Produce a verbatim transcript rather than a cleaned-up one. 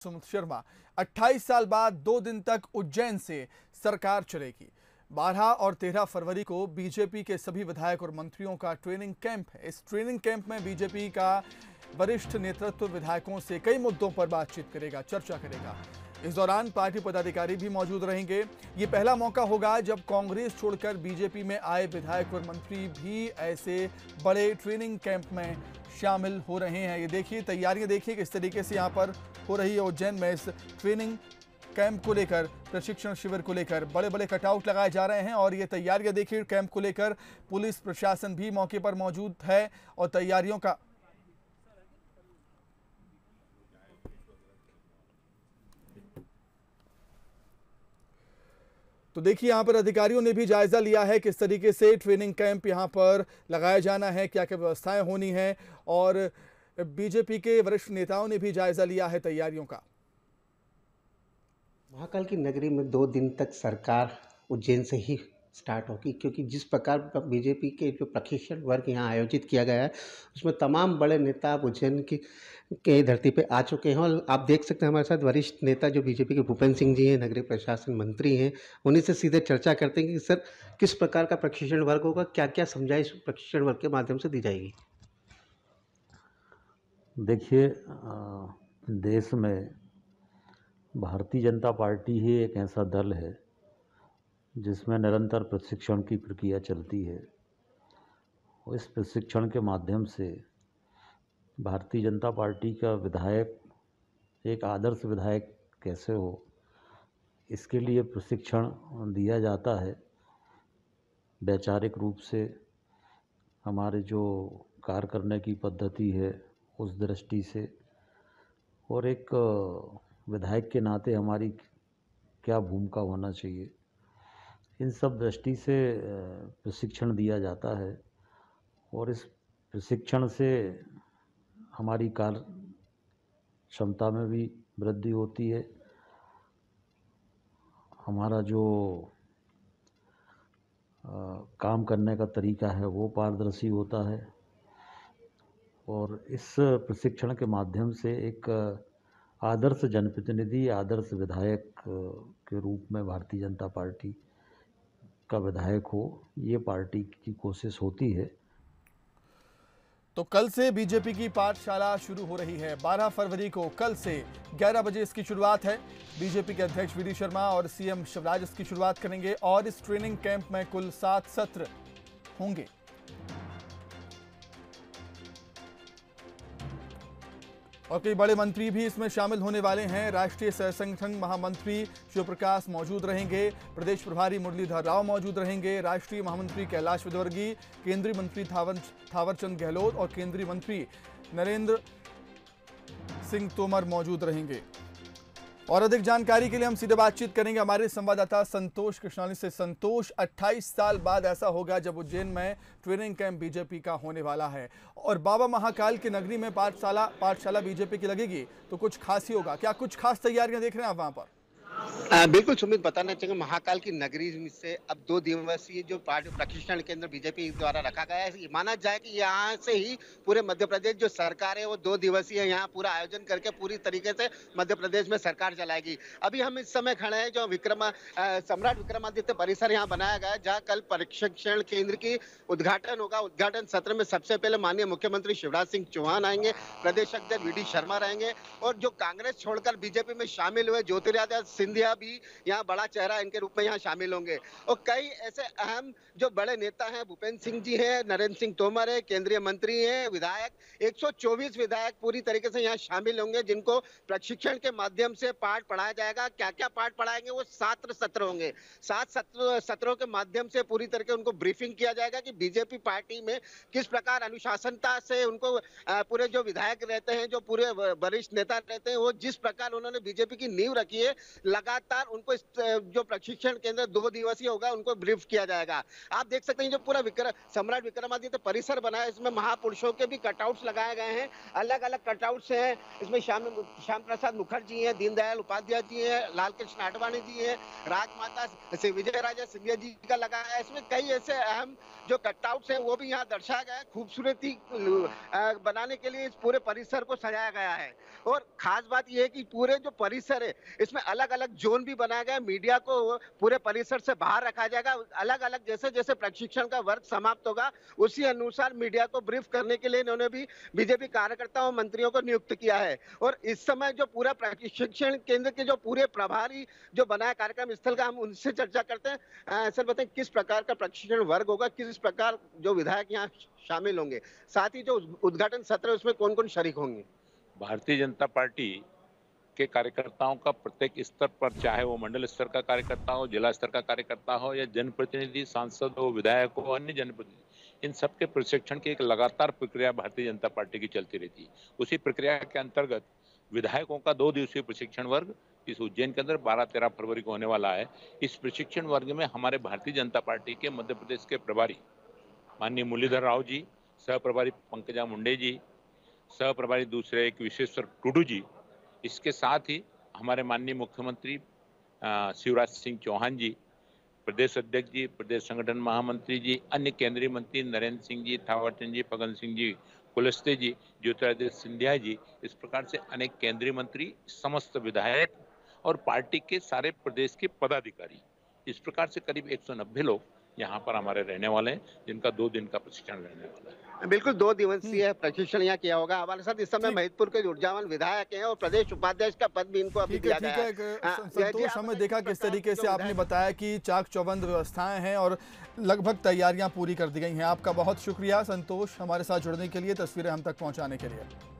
सुमित शर्मा। अट्ठाईस साल बाद दो दिन तक उज्जैन से सरकार चलेगी। बारह और तेरह फरवरी को बीजेपी के सभी विधायक और मंत्रियों का ट्रेनिंग कैंप है। इस ट्रेनिंग कैंप में बीजेपी का वरिष्ठ नेतृत्व विधायकों से कई मुद्दों पर बातचीत करेगा, चर्चा करेगा। इस दौरान पार्टी पदाधिकारी भी मौजूद रहेंगे। ये पहला मौका होगा जब कांग्रेस छोड़कर बीजेपी में आए विधायक और मंत्री भी ऐसे बड़े ट्रेनिंग कैंप में शामिल हो रहे हैं। ये देखिए, तैयारियां देखिए किस तरीके से यहाँ पर हो रही है। उज्जैन में इस ट्रेनिंग कैंप को लेकर, प्रशिक्षण शिविर को लेकर बड़े बड़े कटआउट लगाए जा रहे हैं और ये तैयारियां देखिए कैंप को लेकर। पुलिस प्रशासन भी मौके पर मौजूद है और तैयारियों का तो देखिए यहाँ पर अधिकारियों ने भी जायजा लिया है किस तरीके से ट्रेनिंग कैंप यहाँ पर लगाया जाना है, क्या क्या व्यवस्थाएं होनी है, और बीजेपी के वरिष्ठ नेताओं ने भी जायजा लिया है तैयारियों का। महाकाल की नगरी में दो दिन तक सरकार उज्जैन से ही स्टार्ट होगी, क्योंकि जिस प्रकार बीजेपी के जो प्रशिक्षण वर्ग यहाँ आयोजित किया गया है उसमें तमाम बड़े नेता अब उज्जैन की के धरती पे आ चुके हैं। और आप देख सकते हैं हमारे साथ वरिष्ठ नेता जो बीजेपी के भूपेंद्र सिंह जी हैं, नगरीय प्रशासन मंत्री हैं, उन्हीं से सीधे चर्चा करते हैं कि सर किस प्रकार का प्रशिक्षण वर्ग होगा, क्या क्या समझाइश प्रशिक्षण वर्ग के माध्यम से दी जाएगी। देखिए, देश में भारतीय जनता पार्टी ही एक ऐसा दल है जिसमें निरंतर प्रशिक्षण की प्रक्रिया चलती है। और इस प्रशिक्षण के माध्यम से भारतीय जनता पार्टी का विधायक एक आदर्श विधायक कैसे हो, इसके लिए प्रशिक्षण दिया जाता है। वैचारिक रूप से हमारे जो कार्य करने की पद्धति है उस दृष्टि से, और एक विधायक के नाते हमारी क्या भूमिका होना चाहिए, इन सब दृष्टि से प्रशिक्षण दिया जाता है। और इस प्रशिक्षण से हमारी कार्य क्षमता में भी वृद्धि होती है। हमारा जो आ, काम करने का तरीका है वो पारदर्शी होता है। और इस प्रशिक्षण के माध्यम से एक आदर्श जनप्रतिनिधि, आदर्श विधायक के रूप में भारतीय जनता पार्टी का विधायक हो, ये पार्टी की कोशिश होती है। तो कल से बीजेपी की पाठशाला शुरू हो रही है। बारह फरवरी को कल से ग्यारह बजे इसकी शुरुआत है। बीजेपी के अध्यक्ष वी डी शर्मा और सीएम शिवराज इसकी शुरुआत करेंगे और इस ट्रेनिंग कैंप में कुल सात सत्र होंगे। और कई बड़े मंत्री भी इसमें शामिल होने वाले हैं। राष्ट्रीय सह संगठन महामंत्री शिव प्रकाश मौजूद रहेंगे, प्रदेश प्रभारी मुरलीधर राव मौजूद रहेंगे, राष्ट्रीय महामंत्री कैलाश विजयवर्गीय, केंद्रीय मंत्री थावर थावरचंद गहलोत और केंद्रीय मंत्री नरेंद्र सिंह तोमर मौजूद रहेंगे। और अधिक जानकारी के लिए हम सीधे बातचीत करेंगे हमारे संवाददाता संतोष कृष्णानी से। संतोष, अट्ठाईस साल बाद ऐसा होगा जब उज्जैन में ट्रेनिंग कैंप बीजेपी का होने वाला है और बाबा महाकाल की नगरी में पाठशाला पाठशाला बीजेपी की लगेगी, तो कुछ खास ही होगा। क्या कुछ खास तैयारियां देख रहे हैं आप वहां पर? आ, बिल्कुल सुमित, बताना चाहिए महाकाल की नगरी से अब दो दिवसीय जो प्रशिक्षण केंद्र बीजेपी द्वारा रखा गया है, ये माना जाए कि यहाँ से ही पूरे मध्य प्रदेश जो सरकार है वो दो दिवसीय यहाँ पूरा आयोजन करके पूरी तरीके से मध्य प्रदेश में सरकार चलाएगी। अभी हम इस समय खड़े हैं जो विक्रमा सम्राट विक्रमादित्य परिसर यहाँ बनाया गया है, जहाँ कल प्रशिक्षण केंद्र की उद्घाटन होगा। उद्घाटन सत्र में सबसे पहले माननीय मुख्यमंत्री शिवराज सिंह चौहान आएंगे, प्रदेश अध्यक्ष वी डी शर्मा रहेंगे और जो कांग्रेस छोड़कर बीजेपी में शामिल हुए ज्योतिरादित्य सिंधिया भी यहाँ बड़ा चेहरा इनके रूप में यहाँ शामिल होंगे। और कई ऐसे अहम जो बड़े नेता हैं, भूपेंद्र सिंह जी हैं, नरेंद्र सिंह तोमर है, केंद्रीय मंत्री हैं, विधायक एक सौ चौबीस विधायक पूरी तरीके से यहाँ शामिल होंगे, जिनको प्रशिक्षण के माध्यम से पाठ पढ़ाया जाएगा। क्या क्या पाठ पढ़ाएंगे, वो सात सत्र होंगे। सात सत्र सत्रों के माध्यम से पूरी तरीके उनको ब्रीफिंग किया जाएगा कि बीजेपी पार्टी में किस प्रकार अनुशासनता से उनको पूरे जो विधायक रहते हैं, जो पूरे वरिष्ठ नेता रहते हैं, वो जिस प्रकार उन्होंने बीजेपी की नींव रखी है, लगातार उनको इस जो प्रशिक्षण केंद्र दो दिवसीय होगा उनको ब्रीफ किया जाएगा। आप देख सकते हैं जो पूरा विक्रम सम्राट विक्रमादित्य परिसर बना है, इसमें महापुरुषों के भी कटआउट्स लगाए गए हैं, अलग अलग कटआउट्स हैं। इसमें श्याम श्याम प्रसाद मुखर्जी हैं, दीनदयाल उपाध्याय जी हैं, लाल कृष्ण आडवाणी जी हैं, राजमाता विजय राजा सिंधिया जी का लगाया है। इसमें कई ऐसे अहम जो कटआउट्स हैं वो भी यहाँ दर्शाया गया है। खूबसूरती बनाने के लिए इस पूरे परिसर को सजाया गया है। और खास बात यह है कि पूरे जो परिसर है इसमें अलग अलग जोन भी बनाया गया है। मीडिया को पूरे परिसर से बाहर रखा जाएगा। अलग अलग जैसे जैसे प्रशिक्षण का वर्ग समाप्त होगा उसी अनुसार मीडिया को ब्रीफ करने के लिए इन्होंने भी बीजेपी कार्यकर्ताओं मंत्रियों को नियुक्त किया है। और इस समय जो पूरा प्रशिक्षण केंद्र के जो पूरे प्रभारी जो बनाया कार्यक्रम स्थल का, हम उनसे चर्चा करते हैं। सर बताएं किस प्रकार का प्रशिक्षण वर्ग होगा, किस प्रकार जो विधायक यहाँ शामिल होंगे, साथ ही जो उद्घाटन सत्र है उसमें कौन कौन शरीक होंगे? भारतीय जनता पार्टी के कार्यकर्ताओं का प्रत्येक स्तर पर, चाहे वो मंडल स्तर का कार्यकर्ता हो, जिला स्तर का कार्यकर्ता हो या जनप्रतिनिधि, सांसद हो, विधायक हो, अन्य जनप्रतिनिधि, इन सबके प्रशिक्षण की एक लगातार प्रक्रिया भारतीय जनता पार्टी की चलती रहती है। उसी प्रक्रिया के अंतर्गत विधायकों का दो दिवसीय प्रशिक्षण वर्ग इस उज्जैन के अंदर बारह तेरह फरवरी को होने वाला है। इस प्रशिक्षण वर्ग में हमारे भारतीय जनता पार्टी के मध्य प्रदेश के प्रभारी माननीय मुरलीधर राव जी, सह प्रभारी पंकजा मुंडे जी, सह प्रभारी दूसरे एक विश्वेश्वर टुडू जी, इसके साथ ही हमारे माननीय मुख्यमंत्री शिवराज सिंह चौहान जी, प्रदेश अध्यक्ष जी, प्रदेश संगठन महामंत्री जी, अन्य केंद्रीय मंत्री नरेंद्र सिंह जी, थावरचंद जी, फग्गन सिंह जी, कुलस्ते जी, ज्योतिरादित्य सिंधिया जी, इस प्रकार से अनेक केंद्रीय मंत्री, समस्त विधायक और पार्टी के सारे प्रदेश के पदाधिकारी, इस प्रकार से करीब एक सौ नब्बे लोग यहाँ पर हमारे रहने वाले हैं, जिनका दो दिन का प्रशिक्षण रहने वाला है। बिल्कुल, दो दिवसीय प्रशिक्षण यहाँ किया होगा। हमारे साथ इस समय महिदपुर के ऊर्जावान विधायक हैं और प्रदेश उपाध्यक्ष का पद भी इनको अभी दिया गया है। संतोष, हमें देखा किस तरीके से आपने बताया कि चाक चौबंद व्यवस्थाएं हैं और लगभग तैयारियां पूरी कर दी गई हैं। आपका बहुत शुक्रिया संतोष, हमारे साथ जुड़ने के लिए, तस्वीरें हम तक पहुंचाने के लिए।